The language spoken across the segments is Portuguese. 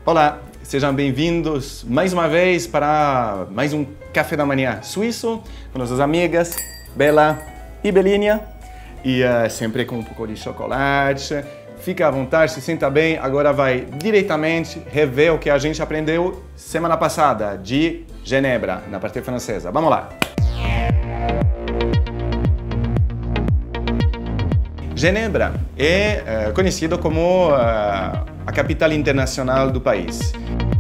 Olá, sejam bem-vindos mais uma vez para mais um café da manhã suíço com nossas amigas Bela e Belinha e sempre com um pouco de chocolate. Fica à vontade, se sinta bem. Agora vai diretamente rever o que a gente aprendeu semana passada de Genebra, na parte francesa. Vamos lá! Genebra é conhecido como a capital internacional do país.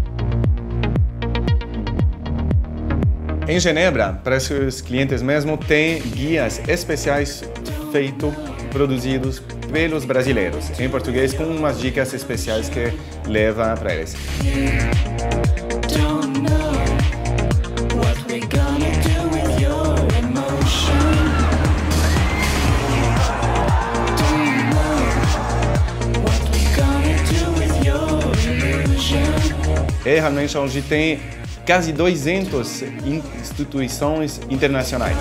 Em Genebra, para seus clientes mesmo, tem guias especiais produzidos pelos brasileiros, em português, com umas dicas especiais que leva para eles. É realmente onde tem quase 200 instituições internacionais.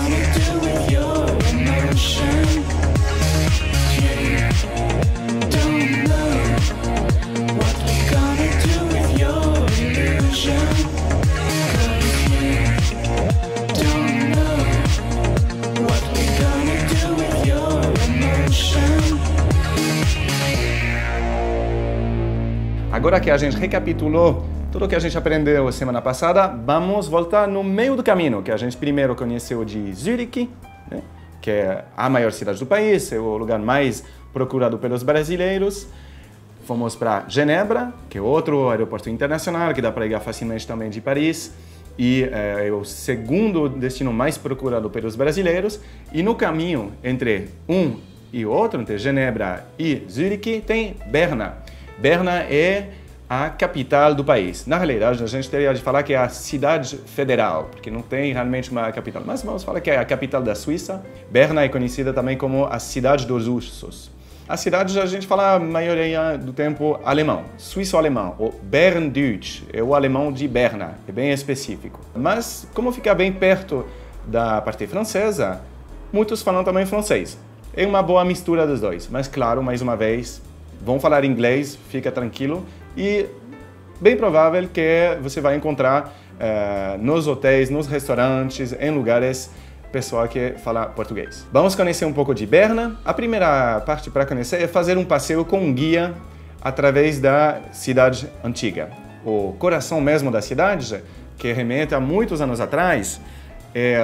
Agora que a gente recapitulou tudo o que a gente aprendeu semana passada, vamos voltar no meio do caminho, que a gente primeiro conheceu de Zurique, né, que é a maior cidade do país, é o lugar mais procurado pelos brasileiros. Fomos para Genebra, que é outro aeroporto internacional, que dá para ir facilmente também de Paris, e é o segundo destino mais procurado pelos brasileiros. E no caminho entre um e outro, entre Genebra e Zurique, tem Berna. Berna é a capital do país. Na realidade, a gente teria de falar que é a cidade federal, porque não tem realmente uma capital. Mas vamos falar que é a capital da Suíça. Berna é conhecida também como a cidade dos ursos. A cidade, a gente fala a maioria do tempo alemão, suíço-alemão, ou Berndeutsch, é o alemão de Berna, é bem específico. Mas, como fica bem perto da parte francesa, muitos falam também francês. É uma boa mistura dos dois, mas claro, mais uma vez, vão falar inglês, fica tranquilo. E bem provável que você vai encontrar nos hotéis, nos restaurantes, em lugares, pessoal que fala português. Vamos conhecer um pouco de Berna. A primeira parte para conhecer é fazer um passeio com um guia através da cidade antiga. O coração mesmo da cidade, que remete a muitos anos atrás, é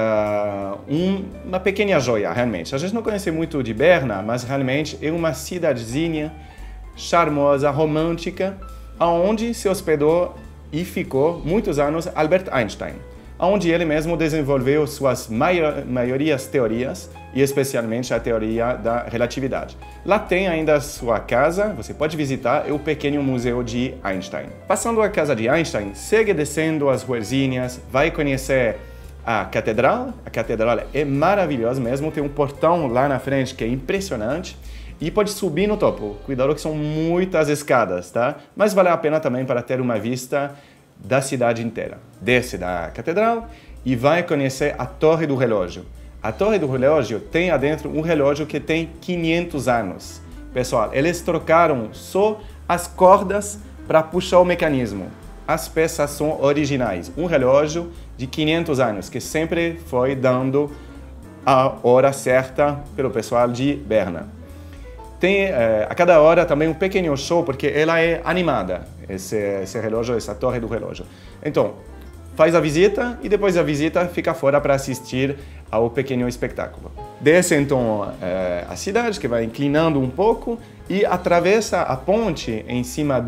uma pequena joia, realmente. A gente não conhece muito de Berna, mas realmente é uma cidadezinha charmosa, romântica, aonde se hospedou e ficou muitos anos Albert Einstein, onde ele mesmo desenvolveu suas maiorias teorias e especialmente a teoria da relatividade. Lá tem ainda a sua casa, você pode visitar, é o pequeno museu de Einstein. Passando a casa de Einstein, segue descendo as ruazinhas, vai conhecer a catedral é maravilhosa mesmo, tem um portão lá na frente que é impressionante. E pode subir no topo. Cuidado que são muitas escadas, tá? Mas vale a pena também para ter uma vista da cidade inteira. Desce da catedral e vai conhecer a Torre do Relógio. A Torre do Relógio tem adentro um relógio que tem 500 anos. Pessoal, eles trocaram só as cordas para puxar o mecanismo. As peças são originais. Um relógio de 500 anos, que sempre foi dando a hora certa pelo pessoal de Berna. Tem a cada hora também um pequeno show, porque ela é animada, esse relógio, essa torre do relógio. Então, faz a visita e depois da visita fica fora para assistir ao pequeno espetáculo. Desce então a cidade, que vai inclinando um pouco, e atravessa a ponte em cima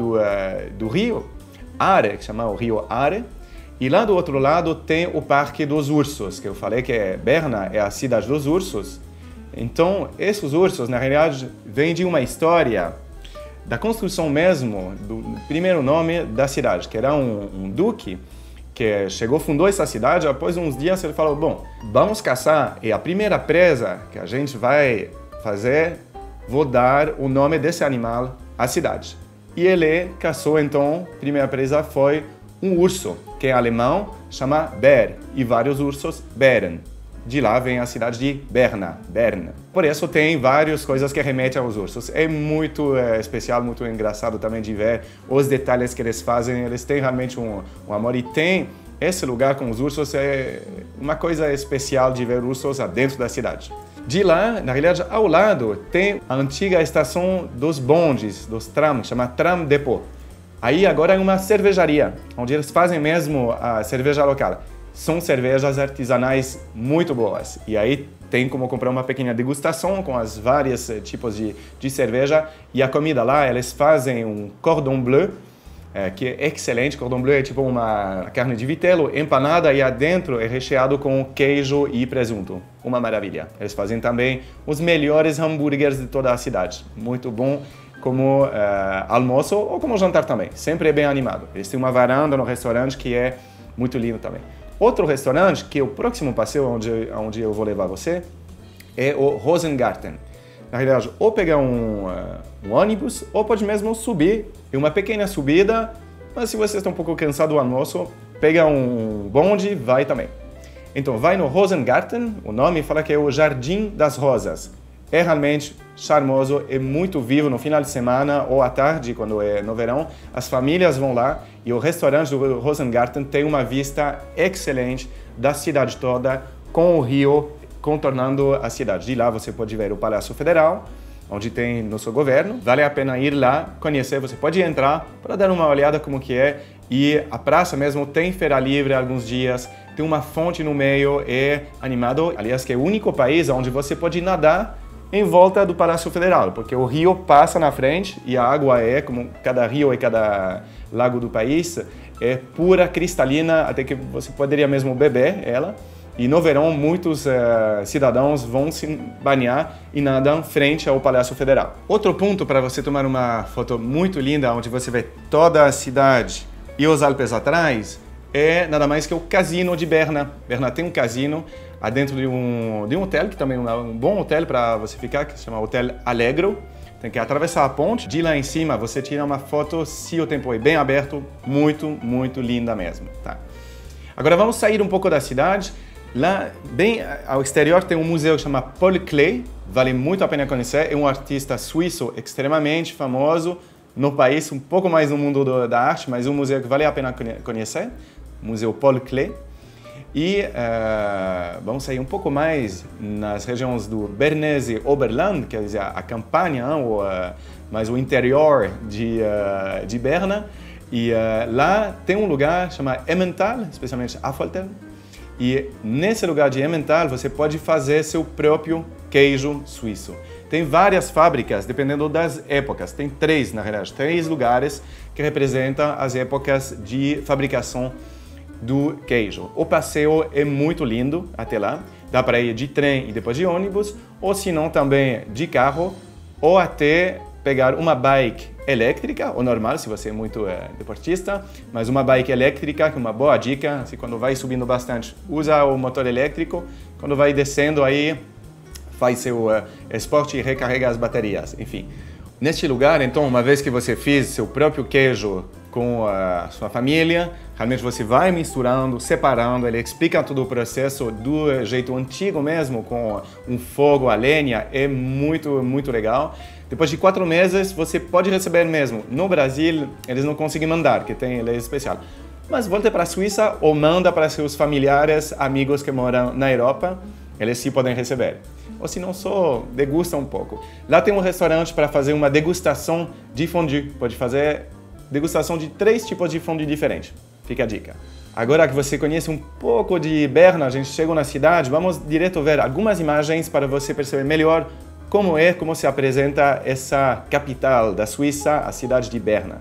do rio Are, que chama o rio Are. E lá do outro lado tem o Parque dos Ursos, que eu falei que Berna é a cidade dos ursos. Então, esses ursos, na realidade, vêm de uma história da construção mesmo do primeiro nome da cidade, que era um duque que fundou essa cidade. Após uns dias ele falou, bom, vamos caçar e a primeira presa que a gente vai fazer, vou dar o nome desse animal à cidade. E ele caçou, então, a primeira presa foi um urso, que em alemão chama Bär, e vários ursos Bären. de lá vem a cidade de Berna, Bern. Por isso tem várias coisas que remetem aos ursos. É muito especial, muito engraçado também de ver os detalhes que eles fazem. Eles têm realmente um amor e tem esse lugar com os ursos é uma coisa especial de ver ursos dentro da cidade. De lá, na realidade, ao lado, tem a antiga estação dos bondes, dos trams, chama Tram Depot. Aí agora é uma cervejaria, onde eles fazem mesmo a cerveja local. São cervejas artesanais muito boas. E aí tem como comprar uma pequena degustação com as vários tipos de cerveja. E a comida lá, eles fazem um cordon bleu, que é excelente. Cordon bleu é tipo uma carne de vitelo empanada e adentro é recheado com queijo e presunto. Uma maravilha. Eles fazem também os melhores hambúrgueres de toda a cidade. Muito bom como almoço ou como jantar também. Sempre é bem animado. Eles têm uma varanda no restaurante que é muito lindo também. Outro restaurante, que é o próximo passeio onde eu vou levar você, é o Rosengarten. Na realidade, ou pegar um ônibus, ou pode mesmo subir. É uma pequena subida, mas se você está um pouco cansado do almoço, pega um bonde, vai também. Então, vai no Rosengarten, o nome fala que é o Jardim das Rosas. É realmente charmoso, é muito vivo no final de semana ou à tarde, quando é no verão. As famílias vão lá e o restaurante do Rosengarten tem uma vista excelente da cidade toda, com o rio contornando a cidade. De lá você pode ver o Palácio Federal, onde tem nosso governo. Vale a pena ir lá, conhecer, você pode entrar para dar uma olhada como que é. E a praça mesmo tem feira livre alguns dias, tem uma fonte no meio, é animado. Aliás, que é o único país onde você pode nadar em volta do Palácio Federal, porque o rio passa na frente e a água é, como cada rio e cada lago do país, é pura, cristalina, até que você poderia mesmo beber ela. E no verão, muitos cidadãos vão se banhar e nadam frente ao Palácio Federal. Outro ponto para você tomar uma foto muito linda, onde você vê toda a cidade e os Alpes atrás, é nada mais que o Casino de Berna. Berna tem um casino dentro de um hotel, que também é um bom hotel para você ficar, que se chama Hotel Allegro. Tem que atravessar a ponte. De lá em cima, você tira uma foto, se o tempo é bem aberto, muito, muito linda mesmo. Tá? Agora vamos sair um pouco da cidade. Lá, bem ao exterior, tem um museu que chama Paul Klee. Vale muito a pena conhecer. É um artista suíço extremamente famoso no país, um pouco mais no mundo da arte, mas um museu que vale a pena conhecer. Museu Paul Klee. E vamos sair um pouco mais nas regiões do Bernese Oberland, quer dizer, a campanha, mais o interior de Berna. E lá tem um lugar chamado Emmental, especialmente Affolter. E nesse lugar de Emmental você pode fazer seu próprio queijo suíço. Tem várias fábricas, dependendo das épocas. Tem três, na realidade, 3 lugares que representam as épocas de fabricação do queijo. O passeio é muito lindo até lá. Dá para ir de trem e depois de ônibus, ou se não também de carro, ou até pegar uma bike elétrica, ou normal, se você é muito deportista, mas uma bike elétrica, que é uma boa dica, se quando vai subindo bastante, usa o motor elétrico, quando vai descendo aí, faz seu esporte e recarrega as baterias, enfim. Neste lugar, então, uma vez que você fez seu próprio queijo com a sua família, realmente você vai misturando, separando, ele explica todo o processo do jeito antigo mesmo, com um fogo a lenha, é muito, muito legal. Depois de 4 meses, você pode receber mesmo. No Brasil, eles não conseguem mandar, que tem lei especial. Mas volte para a Suíça ou manda para seus familiares, amigos que moram na Europa, eles sim podem receber. Ou se não, só degusta um pouco. Lá tem um restaurante para fazer uma degustação de fondue. Pode fazer degustação de 3 tipos de fondue diferentes. Fica a dica. Agora que você conhece um pouco de Berna, a gente chegou na cidade, vamos direto ver algumas imagens para você perceber melhor como se apresenta essa capital da Suíça, a cidade de Berna.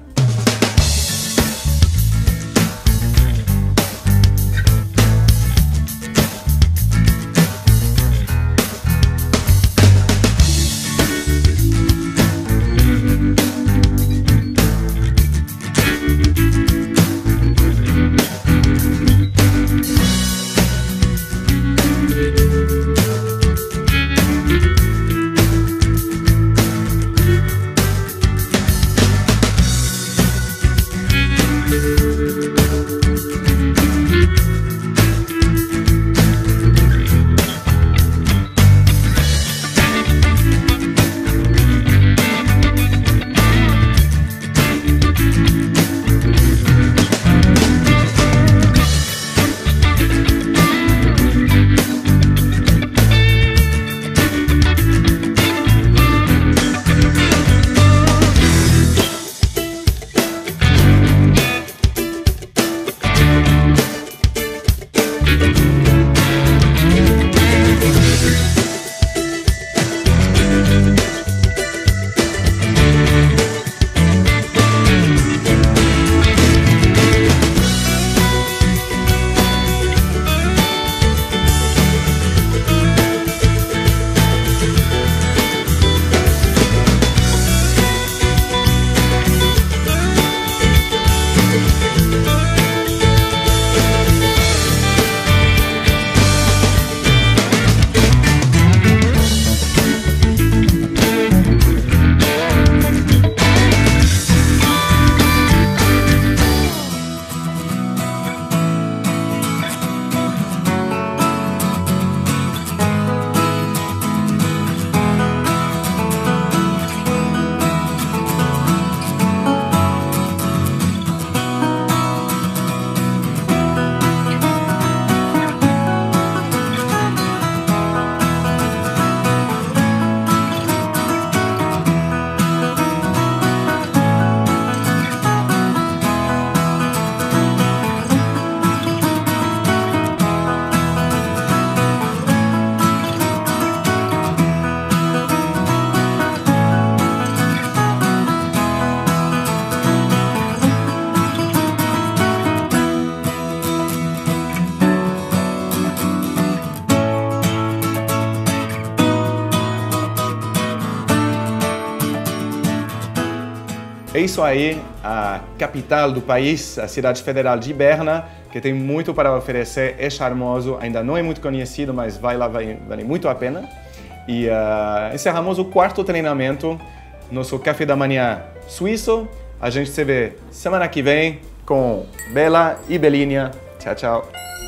É isso aí, a capital do país, a cidade federal de Berna, que tem muito para oferecer, é charmoso, ainda não é muito conhecido, mas vai lá, vale muito a pena. E encerramos o quarto treinamento, nosso café da manhã suíço. A gente se vê semana que vem com Bela e Belinha. Tchau, tchau.